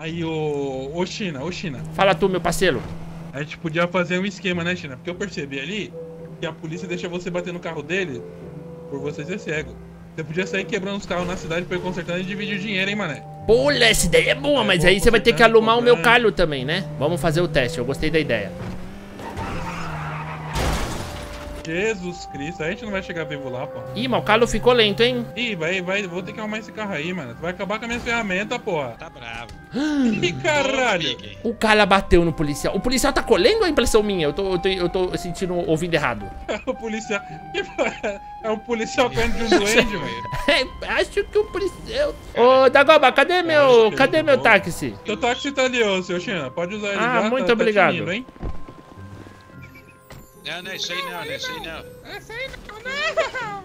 Aí, ô China, ô China. Fala tu, meu parceiro. A gente podia fazer um esquema, né, China? Porque eu percebi ali que a polícia deixa você bater no carro dele por você ser cego. Você podia sair quebrando os carros na cidade pra ir consertando e dividir o dinheiro, hein, mané? Pô, essa ideia é boa, mas aí você vai ter que alumar o meu calho também, né? Vamos fazer o teste, eu gostei da ideia. Jesus Cristo, a gente não vai chegar vivo lá, pô. Ih, mas o calho ficou lento, hein? Ih, vou ter que arrumar esse carro aí, mano. Tu vai acabar com a minha ferramenta, porra. Tá bravo. Ih, caralho. O cara bateu no policial. O policial tá colhendo ou é impressão minha? Eu tô sentindo, ouvindo errado. O policial... É um policial correndo de um duende, velho. Acho que o policial... Ô, Dagoba, cadê meu táxi? Teu táxi tá ali, ô, seu China. Pode usar ele já. Muito tá obrigado. tinindo, hein? Não, não é isso aí não, não é isso aí não. Esse aí não.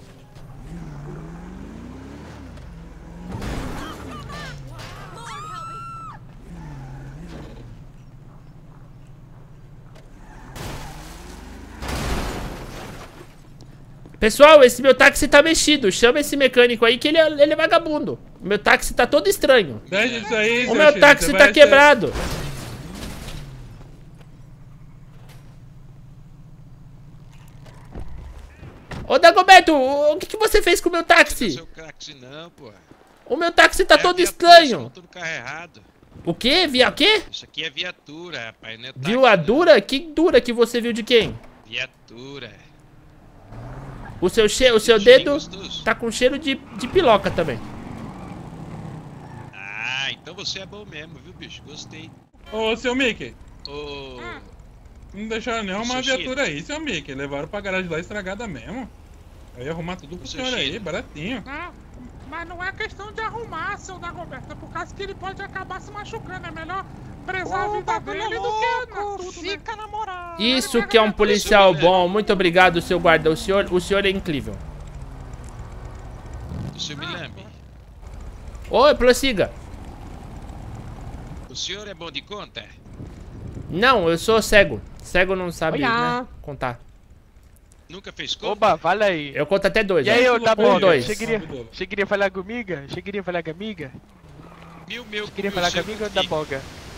Pessoal, esse meu táxi tá mexido. Chama esse mecânico aí que ele é vagabundo. O meu táxi tá todo estranho. Deixa isso aí, O meu táxi tá quebrado. Ô, Dagoberto, o que você fez com o meu táxi? Seu táxi não, pô. O meu táxi tá todo viatura, estranho. Tudo carro errado. O quê? Via quê? Isso aqui é viatura, rapaz, não é táxi, Viu a não. dura? Que dura que você viu de quem? Viatura. O seu Cheirinho dedo gostoso. tá com cheiro de piloca também. Ah, então você é bom mesmo, viu, bicho? Gostei. Ô, seu Mickey. Ô... Não deixaram nenhuma Seu viatura aí, seu Mickey. Levaram pra garagem lá estragada mesmo. Eu ia arrumar tudo pro senhor aí, baratinho. Não, mas não é questão de arrumar, seu Dagoberto. É por causa que ele pode acabar se machucando. É melhor prezar a vida dele do que tudo, fica na moral. Isso que é um policial bom. Muito obrigado, seu guarda. O senhor é incrível. O senhor me lambe. Oi, prossiga. O senhor é bom de conta? Não, eu sou cego. Cego não sabe, Olha. né, contar. Nunca fez conta? Oba, fala aí. Eu conto até 2. E aí, ô, tá bom, dois. Você queria falar comigo? Você queria falar comigo? Meu, Queria falar comigo ou da boga?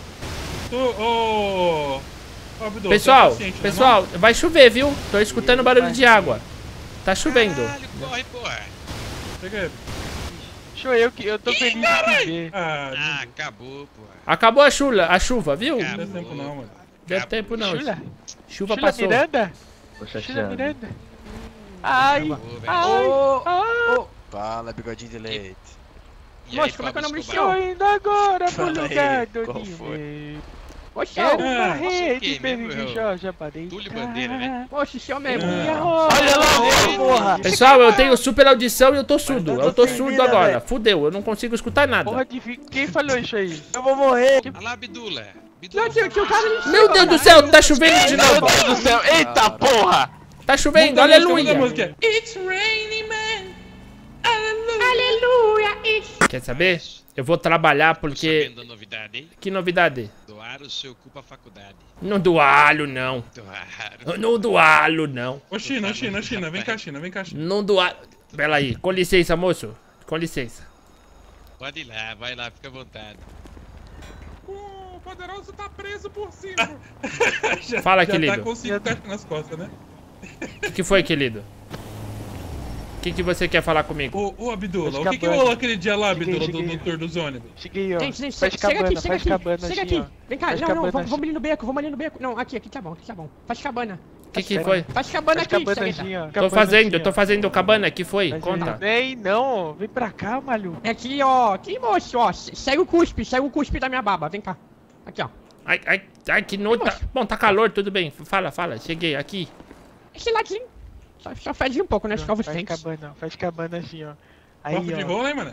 Ô, Abdul, Pessoal, tá paciente, né, pessoal, vai chover, viu? Tô escutando barulho de água. Tá chovendo. Caralho, corre, porra. mano? Chega aí. Show eu que eu tô feliz de te ver. Ah, Acabou, porra. Acabou a chuva, viu? não deu tempo não, mano. Deu tempo não. Chula? Chuva Chula passou. Miranda? Tô Chula chateado. Miranda? Ai, Acabou, velho. ai, Fala, bigodinho de leite. E Moço, aí, como é que é o nome do Pablo senhor? tô indo agora pro Fala aí, lugar do qual foi? Nime. Oxe, Quero Ah, uma você rede, quem mesmo, baby, é o já parei. Túlio Bandeira, né? oxe, senhor mesmo. Olha lá, porra! Pessoal, eu tenho super audição e eu tô surdo. Eu tô surdo agora. Fudeu, eu não consigo escutar nada. Porra de quem falou isso aí? Eu vou morrer! Olha lá, Abdula. Não, tio, o cara me Meu Deus do céu, tá chovendo de Meu novo. Deus do céu, eita porra! Tá chovendo, Muda a aleluia. música. It's raining man. Aleluia, isso. Quer saber? Eu vou trabalhar Tô porque... sabendo da novidade, hein? Que novidade? Doaram o seu cu pra faculdade. Não do alho, não. Doaram. Não do alho, não. Ô, China, vem cá, China, vem cá, China. Não do alho. Pera aí, com licença, moço. Com licença. Pode ir lá, vai lá, fica à vontade. O poderoso tá preso por cima. Fala, Já querido. tá com 5 caixas nas costas, né? O que foi, querido? O que você quer falar comigo? Ô, Abdullah, Tá o que escapando. rolou aquele dia lá, Cheguei, Abdullah, cheguei. do tour dos ônibus? Cheguei, ó. Gente, Faz chega cabana, aqui, chega faz aqui. cabana Chega assim, aqui. ó. Vem cá, Faz não, cabana vamos assim. ali no beco, vamos ali no beco. Não, aqui tá bom, aqui tá bom. Faz cabana. O que foi? Faz cabana Faz aqui, cabana chega. assim, ó. Tô fazendo cabana, que foi? Mas Conta. Vem, não, vem pra cá, maluco. É aqui, ó. Aqui, moço, ó. Segue o cuspe da minha baba. Vem cá. Aqui, ó. Ai, que noite. Bom, tá calor, tudo bem. Fala, cheguei aqui. Esse ladinho. Só fede um pouco, né? Escova os Faz dentes. faz cabana assim, ó. Aí, Copo de ó. rola, hein, mano?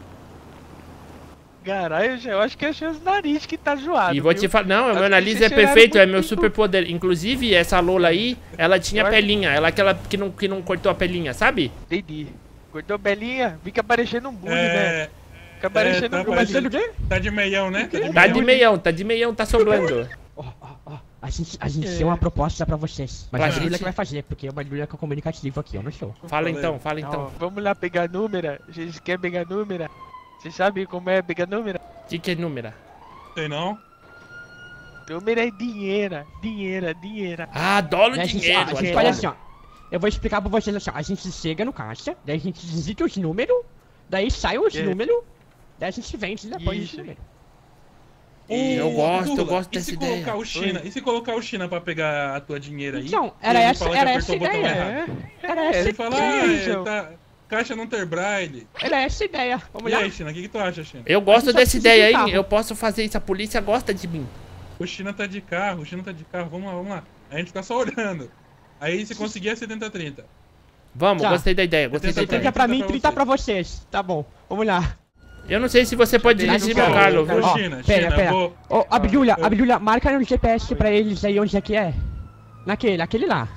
Caralho, eu acho que é os nariz que tá zoado. E vou viu? te falar, não, Acho meu que nariz vocês é cheiraram perfeito, é muito meu tempo. superpoder. Inclusive, essa Lola aí, ela tinha Olha. pelinha, ela aquela que não cortou a pelinha, sabe? Entendi. Cortou belinha, fica parecendo um bully, né? Fica parecendo tá um bully. parecendo o quê? Tá de meião, né? Tá de meião, tá sobrando. Ó. A gente tem uma proposta pra vocês. Mas Pra a Júlia gente? que vai fazer, porque o Júlia que é comunicativo aqui, eu não sou. Fala então. Ó, vamos lá pegar número. Vocês querem pegar número? Vocês sabem como é pegar número? Que é número? Sei não. Número é dinheiro. Ah, adoro Né, dinheiro. a gente adoro. faz assim, ó. Eu vou explicar pra vocês assim, ó. A gente chega no caixa, daí a gente digita os números, daí sai os números, daí a gente vende depois Isso. os números. Eu gosto e dessa se ideia. colocar o China? E se colocar o China pra pegar a tua dinheiro aí? Então, e era ele essa, fala que era apertou essa o botão ideia. errado? Era essa Ele fala, ideia. tá, caixa não ter braille. Era essa ideia. Vamos E lá. aí, China, o que tu acha, China? Eu gosto A gente dessa só ideia, precisa de hein? um Eu posso fazer isso, a polícia gosta de mim. O China tá de carro, vamos lá. A gente fica só olhando. Aí se conseguir é 70-30. Vamos, Tá. gostei da ideia, gostei da 70 ideia. 30 pra mim, 30 30 pra pra vocês. Tá bom, vamos lá. Eu não sei se você pode Deixa dirigir, eu meu falar. Carlos, viu? Ó, China, pera. vou... Ô, Abdulha, marca no GPS pra eles aí onde é que é. Aquele lá.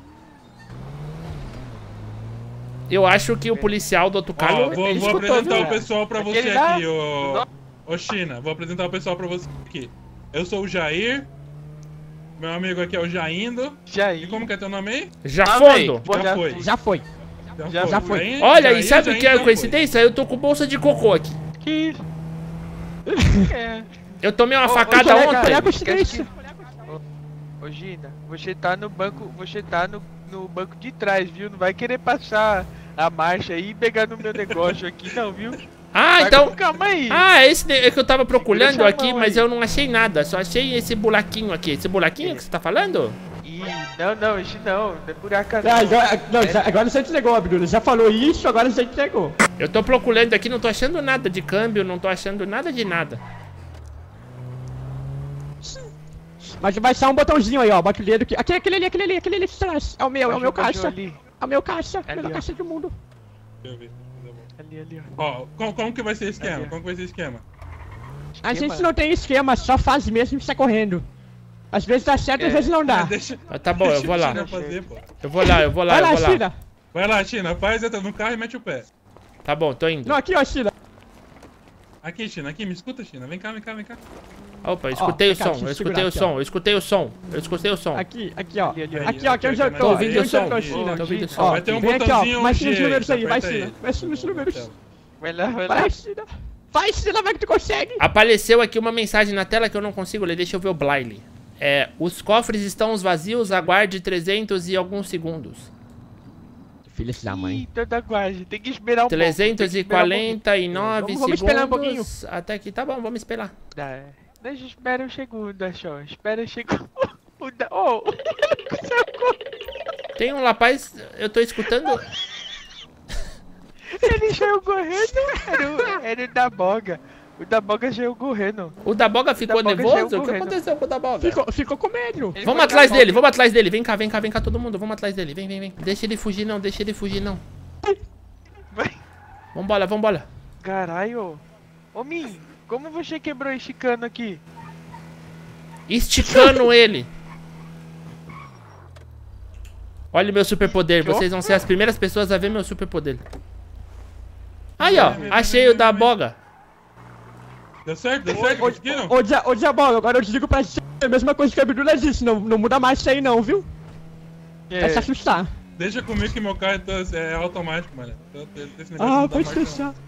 Eu acho que o policial do outro Ó, carro... vou ele escutou, apresentar viu? o pessoal pra você Aquele lá? aqui, ô China. Vou apresentar o pessoal pra você aqui. Eu sou o Jair. Meu amigo aqui é o Jaindo. E como que é teu nome aí? Já fundo. Já foi. Já foi. Jair, Olha, Jair, e sabe o Jair que é já a coincidência? Eu tô com bolsa de cocô aqui. Que isso? É. Eu tomei uma Ô, facada colega, ontem. colega, coincidência. Ô Gina, você tá no banco, no banco de trás, viu? Não vai querer passar a marcha aí e pegar no meu negócio aqui não, viu? Ah, Vai então... com calma aí. Ah, esse é que eu tava procurando Segura essa aqui, mão mas aí. eu não achei nada. Só achei esse buraquinho aqui. Esse buraquinho que você tá falando? Ih, não, esse não é buraca Ah, não. agora você entregou, Abdulha. Já falou isso, agora você entregou. Eu tô procurando aqui, não tô achando nada de câmbio, não tô achando nada de nada. Mas vai ser um botãozinho aí, ó. Bota o dedo aqui. Aquele ali de trás. É o meu caixa. Ali, É o meu caixa. Ali, Melhor ó. caixa do mundo. Deixa eu ver. ali, ó. Ó, como que vai ser o esquema? Ali, ó. Como que vai ser o esquema? A gente não tem esquema, só faz mesmo e sai correndo. Às vezes dá certo, às vezes não dá. Deixa, Ah, tá bom, eu deixa vou o lá. China fazer, pô. Eu vou lá. Vai lá, China. Vai lá, China, faz, entra no carro e mete o pé. Tá bom, tô indo. Não, aqui, ó, China. Aqui, China, aqui, me escuta, China. Vem cá. Opa, eu escutei o vem cá, som, deixa eu eu escutei segurar o aqui, som, eu escutei o som, eu escutei o som. Aqui, ó. Ali, ó. Aqui, ó, aqui onde eu tô. Tô ouvindo Aqui o onde eu som. tô, China. Tô ouvindo o Ó, som. Vai ter um vem aqui, ó. botãozinho Mais nos G números aí, vai, aperta China. aí. Vai nos números. Vai lá. Vai, China. Vai, China, vai que tu consegue. Apareceu aqui uma mensagem na tela que eu não consigo ler, deixa eu ver o Braille. Os cofres estão vazios, aguarde 300 e alguns segundos. Filha da Ih, toda guarda, tem que esperar um pouco. 349 Vamos esperar um segundos. Até aqui, tá bom, vamos esperar. Deixa eu esperar um segundo, só. Espera um segundo. Tem um rapaz, eu tô escutando. Ele saiu correndo, era o da Boga. O da Boga saiu correndo. O Daboga ficou Daboga nervoso? saiu O que correndo. aconteceu com o Daboga? Ficou com medo. Ele Vamos foi atrás da dele, Boga. vamos atrás dele. Vem cá todo mundo, vamos atrás dele. Vem. Deixa ele fugir não, Vai. Vambora. Caralho. Ô, Min, como você quebrou esse cano aqui? Esticando ele. Olha o meu superpoder, vocês vão ser as primeiras pessoas a ver meu superpoder. Aí, ó, achei o Daboga. Deu certo? Conseguiram? Ô, Diabolo, agora eu te digo pra você a mesma coisa que a Abdulha disse. Não muda mais isso aí não, viu? É se assustar. Deixa comigo que meu carro é automático, mano. Esse negócio não dá Pode marcha, deixar. não.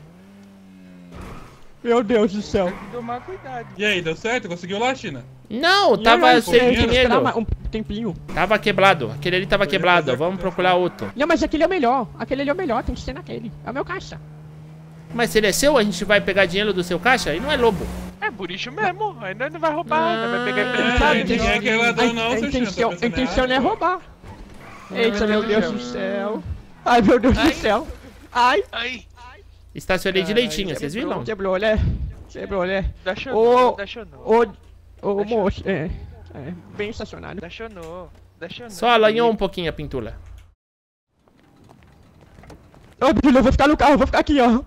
Meu Deus do céu. Tem que tomar cuidado. E aí, deu certo? Conseguiu lá, China? Não, E tava aí, sem tem que esperar dinheiro. um tempinho. Tava quebrado, aquele ali tava quebrado. Vamos procurar outro. Não, mas aquele é o melhor. Aquele ali é o melhor, tem que ser naquele. É o meu caixa. Mas se ele é seu, a gente vai pegar dinheiro do seu caixa? E não é lobo. É por isso mesmo. Ainda não vai roubar, ainda vai pegar É, emprestado. ninguém é que é ladrão não, seu China. A intenção não é roubar. Eita, meu Deus do céu. Ai, meu Deus do céu. Ai, Ai, Estacionei direitinho, vocês viram? quebrou, né? Quebrou, né? dacionou. Ô, moço, bem estacionado. Dacionou. Só alanhou um pouquinho a pintura. Ô, Abdulha, eu vou ficar no carro, eu vou ficar aqui, ó.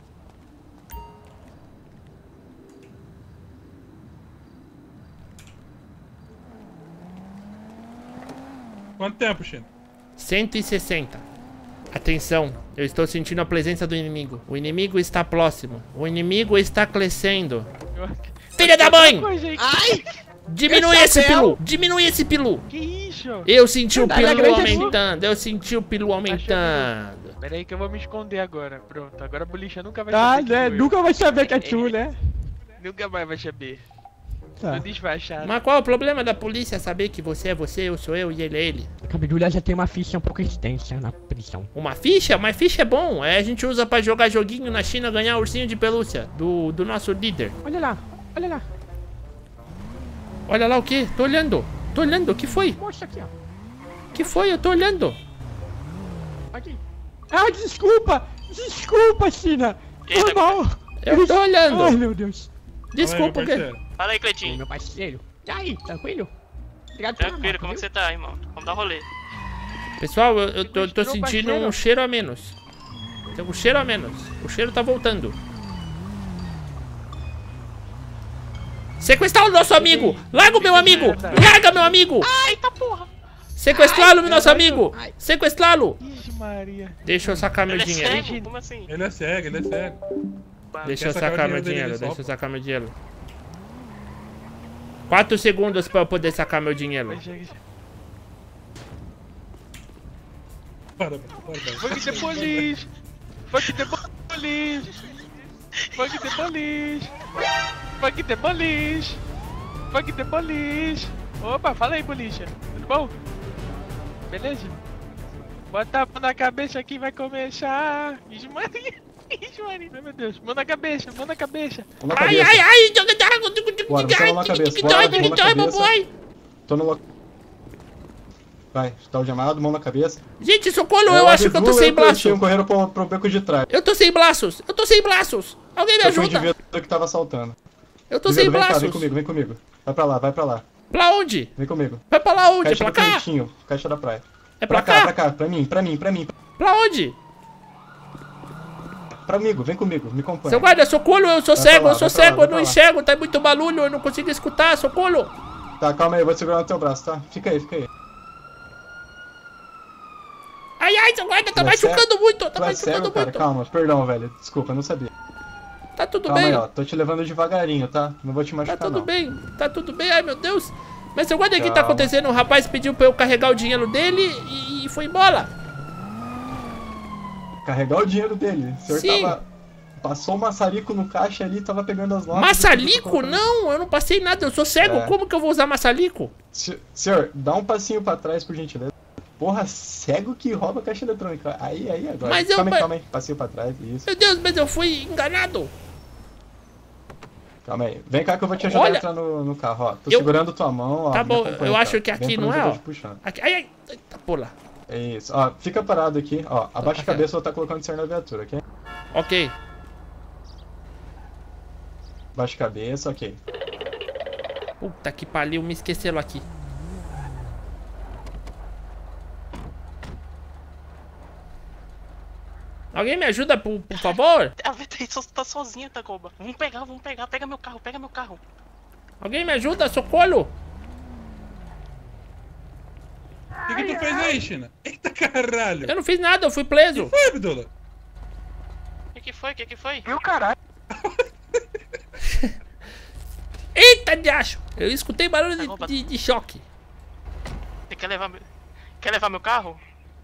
Quanto tempo, China? 160. Atenção, eu estou sentindo a presença do inimigo. O inimigo está próximo. O inimigo está crescendo. Filha da mãe! Ai! Diminui esse pilu! Diminui esse pilu! Que isso? Eu senti o Caralho, pilu agride aqui. aumentando. Eu senti o pilu aumentando. Pera aí que eu vou me esconder agora. Pronto, agora a polícia nunca vai Tá, saber. né? que fui eu. Nunca vai saber que é tu, né? Nunca mais vai saber. Nossa. Despachado. Mas qual é o problema da polícia saber que você é você, eu sou eu e ele é ele? Cabedulha já tem uma ficha um pouco extensa na prisão. Uma ficha? Mas ficha é bom. É, a gente usa pra jogar joguinho na China, ganhar ursinho de pelúcia do nosso líder. Olha lá, olha lá. Olha lá o que? Tô olhando. Tô olhando. O que foi? Mostra aqui, ó. Que foi? Eu tô olhando. Aqui. Ah, desculpa! Desculpa, China! Foi mal! Eu tô olhando. Ai, meu Deus. Desculpa, o quê? Fala aí, Ei, Cleitinho. meu parceiro. E aí, tranquilo? Obrigado pela Tranquilo, moto, como é que viu? você tá, irmão? Vamos dar rolê. Pessoal, eu tô Mostrou, sentindo parceiro. um cheiro a menos. Tem um cheiro a menos. O cheiro tá voltando. Sequestrar o nosso amigo! Larga o meu amigo! Larga meu amigo! Ai, tá porra! Sequestrá-lo, meu nosso amigo! Sequestrá-lo! Ixi, Maria. Deixa eu sacar meu Ele é dinheiro. cego? Como assim? Ele é cego, ele é cego. Deixa eu Quer sacar sacar o meu dinheiro dele, dinheiro. ele Deixa sopra. eu sacar meu dinheiro. 4 segundos pra eu poder sacar meu dinheiro. Para. Fuck the police! Fuck the police! Fuck the police! Fuck the police! Fuck the police! Opa, fala aí, polícia. Tudo bom? Beleza? Bota a mão na cabeça que vai começar. Ixi, Maria! Ixi, Maria! Ai, meu Deus. Mão na cabeça, mão na cabeça. Mão na Ai, cabeça. ai, ai! Bora, bota a mão na cabeça. Bora, mão na cabeça. Tô no local. Vai, tá algemado, mão na cabeça. Gente, socorro, eu acho que eu tô sem braço. Correram pro beco de trás. Eu tô sem braços. Eu tô sem braços. Alguém me Eu fui o ajuda. indivíduo que tava assaltando. Eu tô sem Indivíduo, vem cá, braços. vem comigo. Vai pra lá, vai pra lá. Pra onde? Vem comigo. Vai pra lá onde? Caixa Pra do cá? cantinho, caixa da praia. É pra cá? Pra mim. Pra onde? Pra amigo, vem comigo, me acompanha. Seu guarda, socorro, eu sou Vai cego, pra lá, eu sou vai pra lá, cego, eu vai não pra lá. enxergo, tá muito barulho, eu não consigo escutar, socorro. Tá, calma aí, eu vou te segurar no teu braço, tá? Fica aí. Ai, ai, seu guarda, tá Tu é machucando muito, tá Tu é machucando cego, cara? muito. Calma, perdão, velho. Desculpa, eu não sabia. Tá tudo Calma bem, aí, ó. Tô te levando devagarinho, tá? Não vou te tá machucar, tudo não. bem, tá tudo bem, ai meu Deus. Mas seu guarda, o que tá Calma. acontecendo? O rapaz pediu pra eu carregar o dinheiro dele e foi embora. Carregar o dinheiro dele. O senhor Sim. tava... Passou um maçarico no caixa ali, tava pegando as notas. Maçalico? Não, eu não passei nada, eu sou cego, É. como que eu vou usar maçalico? Senhor, dá um passinho pra trás, por gentileza. Porra, cego que rouba caixa eletrônica. Aí, agora. Mas eu- Calma aí. Passinho pra trás, isso. Meu Deus, mas eu fui enganado. Calma aí. Vem cá que eu vou te ajudar Olha, a entrar no carro, ó. Tô eu- segurando tua mão, ó. Tá me bom, acompanha, eu cara. acho que aqui Vem por não onde é, eu ó. tô te puxando. Aqui, ai, tá pula. É isso. Ó, fica parado aqui, ó. Abaixa a Ok. cabeça, eu vou estar colocando o senhor na viatura, ok? Ok. Abaixa a cabeça, ok. Puta que pariu, me esqueceram aqui. Alguém me ajuda, por favor? A VTI tá sozinha, Tagoba. Vamos pegar. Pega meu carro. Alguém me ajuda, socorro! O que tu fez aí, China? Eita caralho! Eu não fiz nada, eu fui preso. Foi, Abdullah? O que foi? E o caralho? Eita, diacho! Eu escutei barulho de choque. Você quer levar meu carro?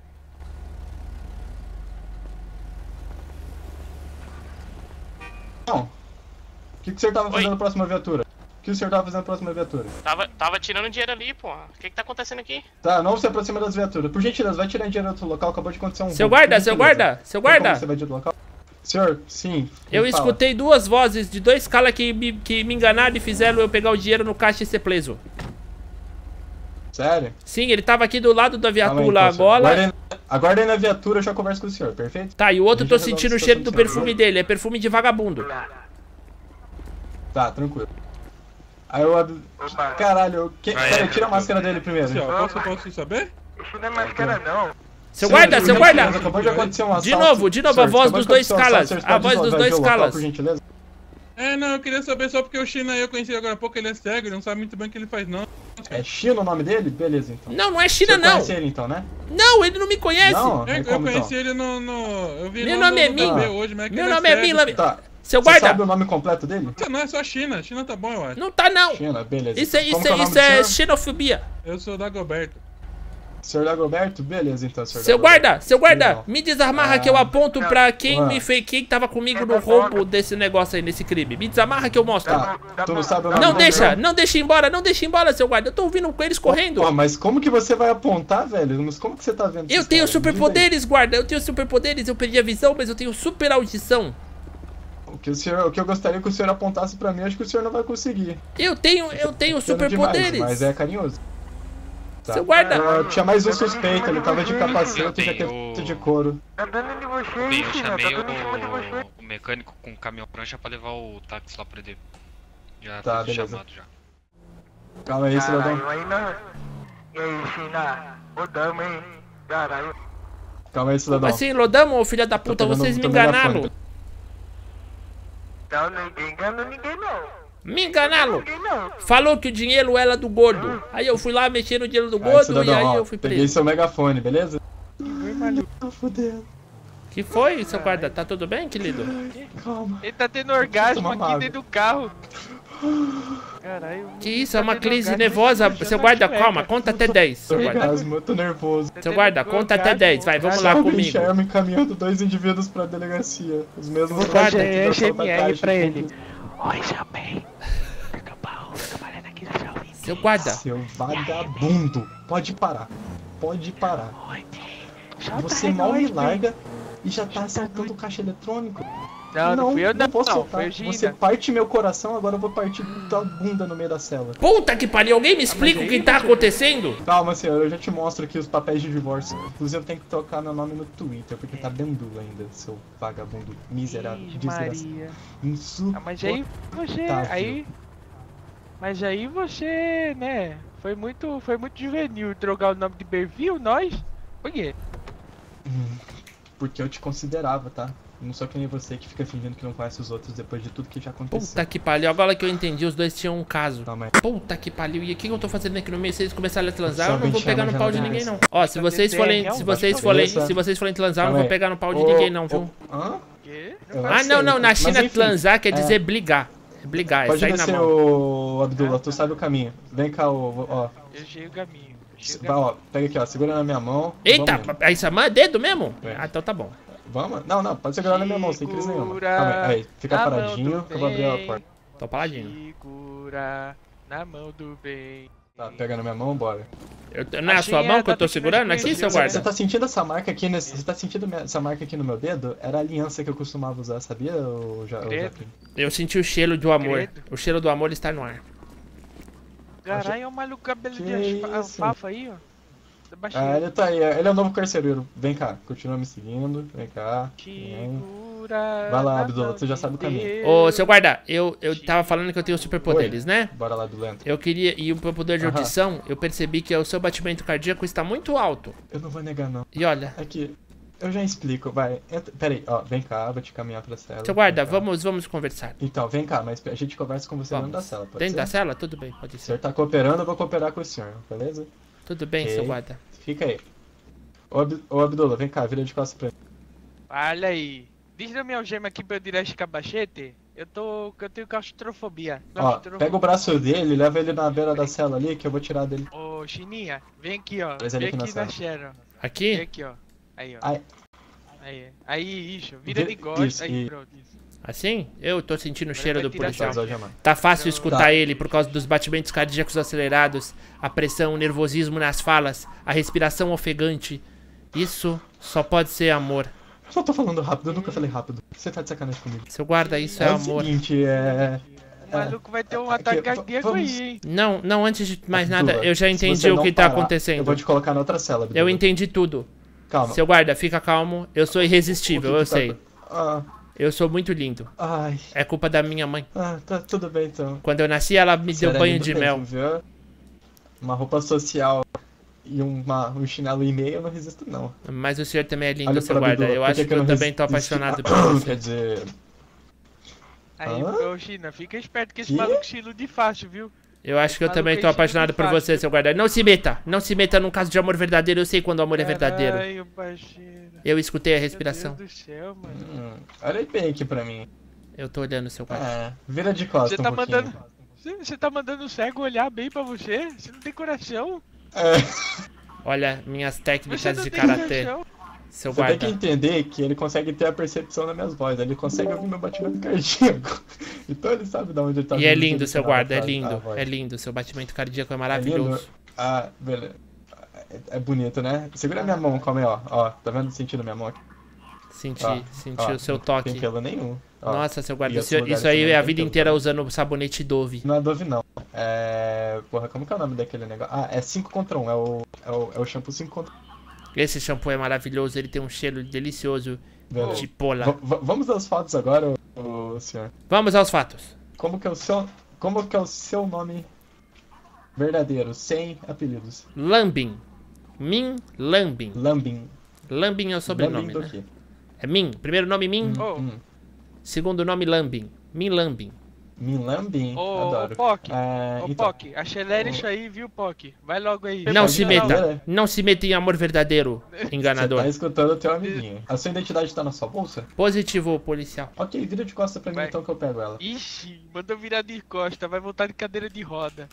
Não. O que o senhor tava fazendo Oi. na próxima viatura? O que o senhor tava fazendo na próxima viatura? Tava tirando dinheiro ali, pô. O que tá acontecendo aqui? Tá, não se aproxima das viaturas. Por gentileza, vai tirar dinheiro do outro local, acabou de acontecer um Seu roubo. guarda, Por seu gentileza. guarda, seu Tem como guarda. você vai do local? Senhor, sim. Eu me fala. escutei duas vozes de dois caras que me enganaram e fizeram eu pegar o dinheiro no caixa e ser preso. Sério? Sim, ele tava aqui do lado da Calma aí, viatura então, senhor. agora. Aguarda aí na viatura, eu já converso com o senhor, perfeito? Tá, e o outro eu tô Deixa eu sentindo o resolver cheiro a do situação, perfume senhor. dele, é perfume de vagabundo. Tá, tranquilo. Aí eu... Caralho, peraí, tira a máscara dele primeiro. Senhor, posso saber? Isso não é máscara, não. Seu guarda, seu guarda! Acabou de acontecer um assalto. De novo, a Senhor, voz acabou dos de dois acontecer um caras. assalto, A voz dos vai dois de local, caras. por gentileza? É, não, eu queria saber só porque o China eu conheci agora há pouco, ele é cego, ele não sabe muito bem o que ele faz, não. É Chino o nome dele? Beleza, então. Não, não é China, Você não. conhece ele, então, né? Não, ele não me conhece. Não? Eu Como, conheci então? ele eu vi Meu ele nome é no Min. TV hoje, mas é que Meu ele nome é cego. Min. Tá. Seu Você guarda. sabe o nome completo dele? Não, é só China, China tá bom, eu acho. Não tá, não. China, beleza. Isso é, Como que o nome isso do é senhor? xenofobia. Eu sou o Dagoberto. Senhor Dagoberto? Beleza, então, senhor Seu Dagoberto. guarda, Não. me desarmarra que eu aponto pra quem Ah. quem tava comigo no roubo desse negócio aí, nesse crime. Me desamarra que eu mostro. Tá, tu não sabe o nome Não dele, deixa, não deixa ir embora, seu guarda. Eu tô ouvindo com eles correndo. Pô, mas como que você vai apontar, velho? Mas como que você tá vendo Eu esses tenho caras? Me diz aí. superpoderes, guarda. Eu tenho superpoderes. Eu perdi a visão, mas eu tenho super audição. O que eu gostaria que o senhor apontasse pra mim, acho que o senhor não vai conseguir. Eu tenho Demais, superpoderes. mas é carinhoso. Tá. Seu guarda. Tinha mais um suspeito, ele tava de capacete e jaqueta de couro. Tá dando de você, Bem, eu China, chamei tá dando em cima de você. o mecânico com o caminhão prancha pra levar o táxi lá pra ele. Já Tá, tá beleza. chamado já. Calma aí, cidadão. Caralho, aí não. E aí, China? Rodamos, hein? Caralho. Calma aí, cidadão. Assim, Lodamo, filha da puta, pegando- vocês me tô pegando a enganaram. fone. Não, ninguém enganou ninguém, não. Me enganaram. Ninguém, não. Falou que o dinheiro era do gordo. Aí eu fui lá mexer no dinheiro do Aí, gordo e cidadão, aí ó, eu fui peguei preso. seu megafone, beleza? Tô fudendo. Que foi, seu guarda? Tá tudo bem, querido? Calma. Ele tá tendo orgasmo Toma aqui água. dentro do carro. Caralho. Que isso, é uma crise nervosa. Seu guarda, calma, conta até 10, seu guarda. Orgasmo, eu tô nervoso. Seu guarda, conta até 10, vai, vamos lá Salve, comigo. Sherman encaminhando 2 indivíduos pra delegacia. Os mesmos Guarda, suspeitos de assalto à SMR caixa pra de ele. produtos. Oi, chamei. Fica bom, trabalhando aqui na Xiaomi. Seu guarda, Seu vagabundo, pode parar. Pode parar. Oi, Você mal me larga e já tá assaltando o caixa eletrônico. Não fui eu não, vou não, soltar. foi o Gina. Você parte meu coração, agora eu vou partir tua bunda no meio da cela. puta que pariu, alguém me explica o que tá acontecendo? Calma, senhor, eu já te mostro aqui os papéis de divórcio. Inclusive eu tenho que trocar meu nome no Twitter, porque tá Bendu ainda, seu vagabundo miserável, desgraçado. Maria. Insuportável. Mas aí você. Mas aí você, né? Foi muito juvenil trocar o nome de Berville, nós? Por quê? Porque eu te considerava, tá? Eu não sou que nem você que fica fingindo que não conhece os outros depois de tudo que já aconteceu. Puta que pariu, agora que eu entendi, os dois tinham um caso. Calma aí. Puta que pariu, e o que eu tô fazendo aqui no meio? Se eles começarem a transar, Só eu não vou me pegar chama, no pau de já ninguém não não. Ó, se vocês forem transar, eu não vou pegar no pau de ninguém não, viu? Hã? Quê? Eu Ah, sei, não, na mas China enfim, transar quer dizer brigar. É brigar, é Pode sair na descer, mão. o Abdullah, tu sabe o caminho. Vem cá, ó. Eu cheguei o caminho. Vai, ó, pega aqui, ó, segura na minha mão. Eita, Vamos, aí essa mão é dedo mesmo? É. Ah, então tá bom. vamos? Não, pode segurar na minha mão, sem crise nenhuma. Segura Calma aí, fica na paradinho mão do que eu vou abrir a bem. porta. Tô paladinho. Segura na mão do bem. Tá, pega na minha mão, bora. Não é a sua mão que eu tô segurando aqui, seu Você guarda? tá sentindo essa marca aqui você tá sentindo essa marca aqui no meu dedo? Era a aliança que eu costumava usar, sabia? Credo. Eu senti o cheiro do amor. Credo. O cheiro do amor está no ar. Caralho, é o maluco cabelo Que de isso? alfafa aí, ó. Da baixinha. Ah, ele tá aí, ele é o novo carcereiro. Vem cá, continua me seguindo, vem cá. Vem. Segura Vai lá, na Abdullah, mão tu já de sabe o caminho. Deus. Ô, seu guarda, eu tava falando que eu tenho superpoderes, né? Bora lá do lento. Eu queria. E o meu poder de Aham. audição, eu percebi que o seu batimento cardíaco está muito alto. Eu não vou negar, não. E olha, Aqui, eu já explico, vai. Pera aí, ó, vem cá, vou te caminhar pra cela. seu guarda, Vem cá. vamos conversar. Então, vem cá, mas a gente conversa com você dentro da cela, pode Dentro ser? da cela? Tudo bem, pode O senhor ser. tá cooperando, eu vou cooperar com o senhor, beleza? Tudo bem, Ok. seu guarda. Fica aí. Ô Abdullah, vem cá, vira de costas pra mim. Olha aí. Diz da minha algema aqui pra eu tirar esse cabachete. Eu tenho claustrofobia. Ó, pega o braço dele, leva ele na beira da cela ali, que eu vou tirar dele. Ô, Chininha, vem aqui, ó. Traz ele Vem aqui na aqui na sala. Sharon. Vem Aqui? aqui, ó. Aí, ó. Ai. Aí, isso. Vira de Isso, gosto. Aí, e- pronto. Isso. Assim? Eu tô sentindo o cheiro do vai tirar policial. Traz, algemar. Tá fácil escutar Tá. ele por causa dos batimentos cardíacos acelerados, a pressão, o nervosismo nas falas, a respiração ofegante. Isso só pode ser amor. Eu só tô falando rápido, eu nunca falei rápido. Você tá de sacanagem comigo. Seu guarda, isso é É o amor. seguinte, O maluco vai ter um ataque cardíaco vamos- aí, hein? Não, antes de mais nada, Abdullah, eu já se entendi você o não que tá parar, Eu acontecendo. vou te colocar na outra cela, Abdullah. Eu entendi tudo. Calma. Seu guarda, fica calmo. Eu sou irresistível, O que eu que tá- sei. Ah, Eu sou muito lindo. ai. É culpa da minha mãe. Tá tudo bem então. Quando eu nasci, ela me Você deu era banho lindo de mesmo, mel. viu? Uma roupa social e um chinelo e meio eu não resisto não. Mas o senhor também é lindo, Olha seu pra guarda. Abdullah, Eu por acho que eu não também tô resisti? apaixonado por você. Quer dizer, Aí, Hã? ô, China, fica esperto que esse Que? maluco se ilude fácil, viu? Eu acho que eu Maluco também tô aí, apaixonado por fácil. você, seu guarda. Não se meta num caso de amor verdadeiro. Eu sei quando o amor é verdadeiro. Caralho, parceiro. Eu escutei a Meu respiração. Deus do céu, mano. olha bem aqui pra mim. Eu tô olhando, seu guarda. Vira de costas Você tá um pouquinho. mandando. Você tá mandando o cego olhar bem pra você? Você não tem coração? É, Olha minhas Você técnicas não de tem karatê. chão. Seu Você tem que guarda. entender que ele consegue ter a percepção das minhas vozes. Ele consegue ouvir meu batimento cardíaco. Então ele sabe de onde ele tá E é vindo, lindo, ele seu tirava guarda, é a lindo. voz. É lindo. Seu batimento cardíaco é É lindo? maravilhoso. Ah, beleza. É bonito, né? Segura minha mão, calma aí, ó. Ó, tá vendo? Sentindo minha mão aqui? Senti, Ó, senti ó, o seu Não toque. tem pelo nenhum. Ó. Nossa, seu guarda, E isso, outros lugares isso aí também é a não tem vida pelo inteira também. usando sabonete Dove. Não é Dove, não. É... Porra, como que é o nome daquele negócio? Ah, é 5 contra 1. É o shampoo 5 contra 1. Esse shampoo é maravilhoso, ele tem um cheiro delicioso Beleza. de pola. Vamos aos fatos agora, ô senhor. Vamos aos fatos. Como que é o seu nome verdadeiro, sem apelidos? Lambin. Min Lambin. Lambin. Lambin é o sobrenome, Lambin do né? quê? É Min. Primeiro nome Min, Ô, segundo nome Lambin. Min Lambin. Min Lambin? ô, Adoro. Poc. É, Ô, então, Poc, acelera isso aí, viu, Poc? Vai logo aí. Não pode se falar, meta. né? Não se meta em amor verdadeiro, Você enganador. tá escutando o teu amiguinho. A sua identidade tá na sua bolsa? Positivo, policial. Ok, vira de costas pra mim Vai. então que eu pego ela. Ixi, mandou virar de costa, vai voltar de cadeira de roda.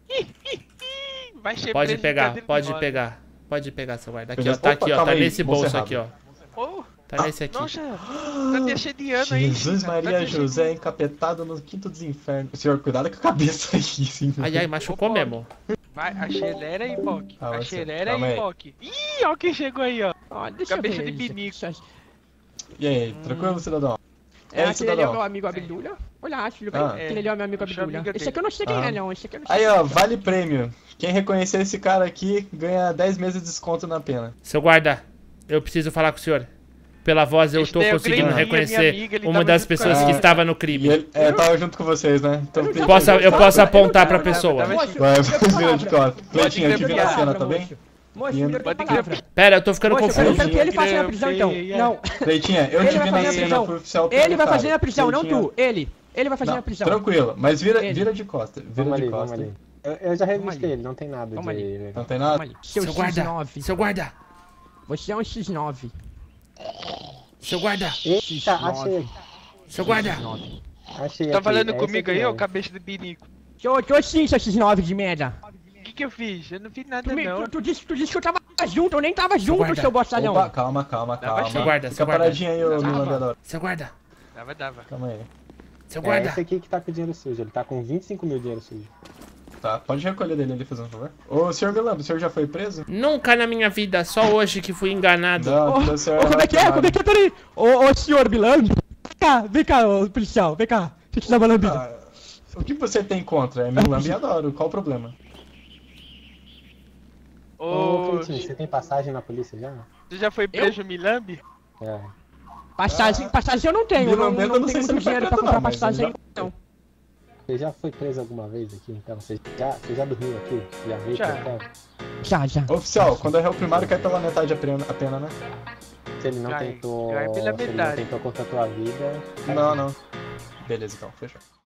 Vai ser Pode preso de pegar, cadeira de pode roda. pegar. Pode pegar, seu guarda. Aqui, Beleza. ó. Tá Opa, aqui, ó. calma Tá aí, nesse bolsa bolso aqui, ó. errada. Oh, Tá nesse aqui. nossa, tá deixando de ano aí. Jesus China, Maria tá deixando- José encapetado no quinto dos infernos. Senhor, cuidado com a cabeça aí, sim. Ai, ai, machucou Ô, mesmo. Vai, acelera aí, Poc. Calma, Acelera calma aí, aí. Poc. Ih, ó quem chegou aí, ó. Ó, deixa Cabeça eu ver. de binico. E aí, tranquilo, cidadão? E É, aí, aquele ali é o meu cidadão? amigo Abdulha. Olha, acho que Ah. aquele ali é o meu amigo Deixa eu Abdulha. amiga Esse aqui eu não sei quem é, não. Esse aqui eu não sei Aí, quem é. ó, vale prêmio. Quem reconhecer esse cara aqui ganha 10 meses de desconto na pena. Seu guarda, eu preciso falar com o senhor. Pela voz, eu Esse tô daí é o conseguindo Greivinho, reconhecer minha amiga, ele uma tava das junto pessoas com que ela. estava no E crime. ele tava junto com vocês, né? Então tem Eu posso apontar pra pessoa. Moço, Vai, eu tenho vira de palavra. costas. Cleitinho, eu te vi na Palavra, cena, tá bem? moço. Moço, eu tenho Pode palavra. Pera, eu tô ficando Moço, eu confuso. quero que ele faça na prisão, então. Grampeia. Não, Cleitinha, eu Ele te vai vi na fazer a cena, prisão. fui oficial ele vai autoritário. fazer na prisão, não Cleitinha- tu. Ele vai fazer Não, na prisão. tranquilo, mas vira Ele. de costas. Vira Vamos de ali, vamos costas. ali. Eu já revistei Vamos ali. ele, não tem nada Vamos de... Não tem nada? Calma aí. Seu Seu guarda, X9. seu guarda, Você é um X9. seu guarda, Eita, achei, seu guarda. achei Tá aqui, falando é esse comigo aqui aí, ô mesmo. cabeça de binico? Tô sim, seu X9 de merda. O que eu fiz? Eu não fiz nada, Tu, não. tu disse que eu tava junto, eu nem tava junto, guarda. seu boçalhão. Opa, calma. Seu guarda, Fica seu guarda. paradinho aí, ô Tava. Milandador. Seu guarda, Dava. Calma aí. seu É guarda. esse aqui que tá com dinheiro sujo, ele tá com 25 mil dinheiro sujo. Tá, pode recolher dele ali, fazendo um favor. Ô, senhor Milambo, o senhor já foi preso? Nunca na minha vida, só hoje que fui enganado. Não, então o senhor Como é que é? Como é que é? Peraí. Ô, senhor Bilambi. Vem cá, ô, policial, vem cá. Deixa eu te dar uma lambida. Ah, o que você tem contra? É Milambo e adoro, qual o problema? Ô, Ô, Cleitinho, você tem passagem na polícia já? tu já foi preso, Milambi? É. Passagem eu não tenho, Bilambendo, eu não não sei tenho se muito ele vai dinheiro pra preso, comprar não, mas passagem ele ainda, não. Você já foi preso alguma vez aqui, então? Você já dormiu aqui? Já veio Já. pra cá? Já. Oficial, quando é réu primário cai pela metade a pena, né? Se ele não Cai tentou... pela se ele não metade. tentou contra a tua vida... Não. Beleza, então, fechou.